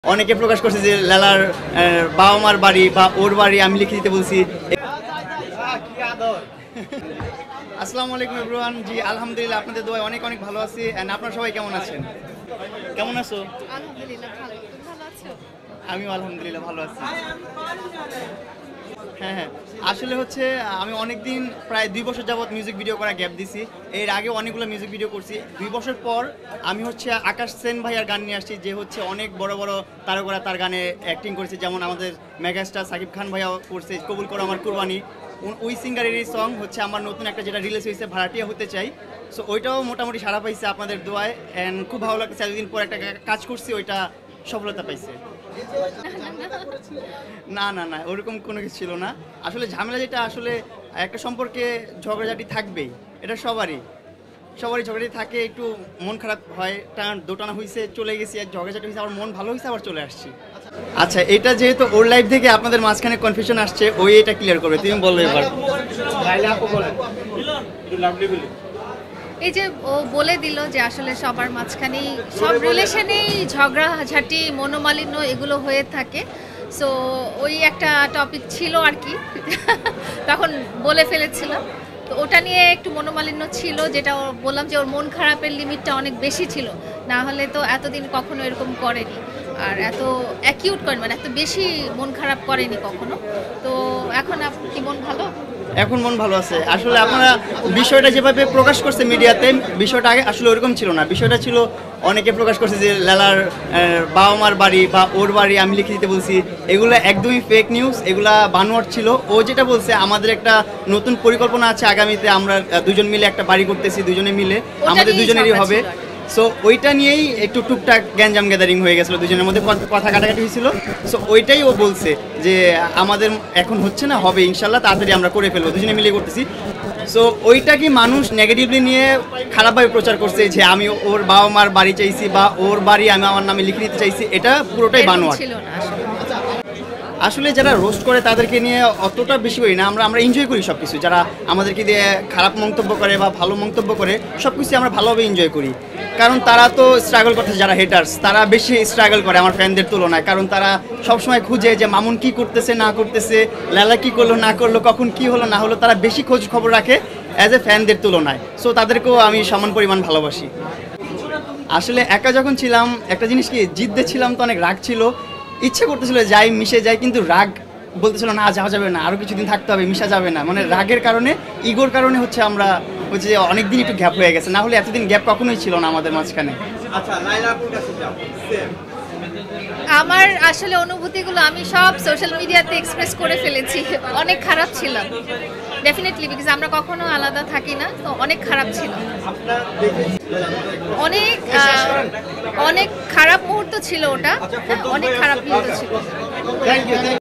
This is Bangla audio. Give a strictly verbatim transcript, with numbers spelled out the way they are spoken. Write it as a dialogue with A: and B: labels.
A: অনেকে প্রকাশ করছে যে লালার বাবা মার বাড়ি বা ওর বাড়ি আমি লিখে দিতে বলছি। আসসালামু আলাইকুম এভরিওয়ান। জি আলহামদুলিল্লাহ, আপনাদের দোয়ায় অনেক অনেক ভালো আছি। এন্ড আপনারা সবাই কেমন আছেন? কেমন আছো?
B: আলহামদুলিল্লাহ ভালো। তুমি ভালো আছো?
A: আমিও আলহামদুলিল্লাহ ভালো আছি। হ্যাঁ হ্যাঁ আসলে হচ্ছে আমি অনেকদিন প্রায় দুই বছর যাবত মিউজিক ভিডিও করা গ্যাপ দিছি। এর আগে অনেকগুলো মিউজিক ভিডিও করছি। দুই বছর পর আমি হচ্ছে আকাশ সেন ভাইয়ার গান নিয়ে আসছি, যে হচ্ছে অনেক বড় বড় তারকারা তার গানে অ্যাক্টিং করেছে, যেমন আমাদের মেগাস্টার সাকিব খান ভাইয়াও করছে কবুল করো আমার কুরবানি। ওই সিঙ্গারেরই সং হচ্ছে আমার নতুন একটা যেটা রিলিজ হয়েছে ভাড়াটিয়া হতে চাই। সো ওইটাও মোটামুটি সাড়া পাইছে আপনাদের দোয়ায়, অ্যান্ড খুব ভালো লাগছে। এতদিন পর একটা কাজ করছি, ওইটা সফলতা পাইছে। না না না ওরকম কোনো কিছু ছিল না। আসলে ঝামেলা যেটা, আসলে একটা সম্পর্কে ঝগড়াঝাটি থাকবেই, এটা সবারই সবারই ঝগড়াঝাটি থাকে, একটু মন খারাপ হয়। টান দোটানা হয়েছে, চলে গেছি, আর ঝগড়াঝাটি হয়েছে, আবার মন ভালো হয়েছে, আবার চলে আসছি। আচ্ছা, এটা যেহেতু ওর লাইফ থেকে আপনাদের মাঝখানে কনফিউশন আসছে, ওই এটা ক্লিয়ার করবে। তুমি বলো এবার।
B: এই যে ও বলে দিল যে আসলে সবার মাঝখানেই সব রিলেশনেই ঝগড়াঝাটি মনোমালিন্য এগুলো হয়ে থাকে। সো ওই একটা টপিক ছিল আর কি, তখন বলে ফেলেছিলাম। তো ওটা নিয়ে একটু মনোমালিন্য ছিল, যেটা ও বললাম যে ওর মন খারাপের লিমিটটা অনেক বেশি ছিল, না হলে তো এতদিন কখনো এরকম করেনি, আর এত অ্যাকিউট করেনি, মানে এত বেশি মন খারাপ করেনি কখনো। তো এখন কি মন ভালো?
A: এখন মন ভালো আছে। আসলে আপনারা বিষয়টা যেভাবে প্রকাশ করছে মিডিয়াতে, বিষয়টা আগে আসলে ওরকম ছিল না। বিষয়টা ছিল অনেকে প্রকাশ করছে যে লালার বাবা মার বাড়ি বা ওর বাড়ি আমি লিখে দিতে বলছি। এগুলো একদমই ফেক নিউজ, এগুলা বানোয়াট ছিল। ও যেটা বলছে, আমাদের একটা নতুন পরিকল্পনা আছে, আগামীতে আমরা দুজন মিলে একটা বাড়ি করতেছি, দুজনে মিলে আমাদের দুজনেরই হবে। সো ওইটা নিয়েই একটু টুকটাক গ্যাঞ্জাম গ্যাদারিং হয়ে গেছিলো, দুজনের মধ্যে কথা কাটাকাটি হয়েছিল। সো ওইটাই ও বলছে যে আমাদের এখন হচ্ছে না, হবে ইনশাল্লাহ, তাড়াতাড়ি আমরা করে ফেলবো, দুজনে মিলে করতেছি। সো ওইটা কি মানুষ নেগেটিভলি নিয়ে খারাপভাবে প্রচার করছে যে আমি ওর বাবা মার বাড়ি চাইছি বা ওর বাড়ি আমি আমার নামে লিখে দিতে চাইছি, এটা পুরোটাই বানোয়াট। আসলে যারা রোস্ট করে তাদেরকে নিয়ে অতটা বেশি করি না আমরা, আমরা এনজয় করি সব কিছু। যারা আমাদেরকে দিয়ে খারাপ মন্তব্য করে বা ভালো মন্তব্য করে, সব কিছু আমরা ভালোভাবে এনজয় করি। কারণ তারা তো স্ট্রাগল করতেছে, যারা হেটার্স তারা বেশি স্ট্রাগল করে আমার ফ্যানদের তুলনায়। কারণ তারা সবসময় খুঁজে যে মামুন কি করতেছে না করতেছে, লালা কি করলো না করলো, কখন কি হলো না হলো, তারা বেশি খোঁজ খবর রাখে অ্যাজ এ ফ্যানদের তুলনায়। সো তাদেরকেও আমি সমান পরিমাণ ভালোবাসি। আসলে একা যখন ছিলাম, একটা জিনিস কি, জিদ্দে ছিলাম তো অনেক রাগ ছিল, ইচ্ছে করতেছিল যাই মিশে যাই, কিন্তু রাগ বলতেছিল না যাওয়া যাবে না, আরও কিছুদিন থাকতে হবে, মিশা যাবে না। মানে রাগের কারণে, ইগোর কারণে হচ্ছে আমরা হচ্ছে যে অনেকদিন একটু গ্যাপ হয়ে গেছে, না হলে এতদিন গ্যাপ কখনোই ছিল না আমাদের মাঝখানে। আচ্ছা লাইলা,
B: আমার আসলে অনুভূতিগুলো আমি সব সোশ্যাল মিডিয়াতে এক্সপ্রেস করে ফেলেছি। অনেক খারাপ ছিলাম ডেফিনেটলি, বিকজ আমরা কখনো আলাদা থাকি না, তো অনেক খারাপ ছিল, অনেক অনেক খারাপ মুহূর্ত ছিল ওটা, অনেক খারাপ মুহূর্ত ছিল।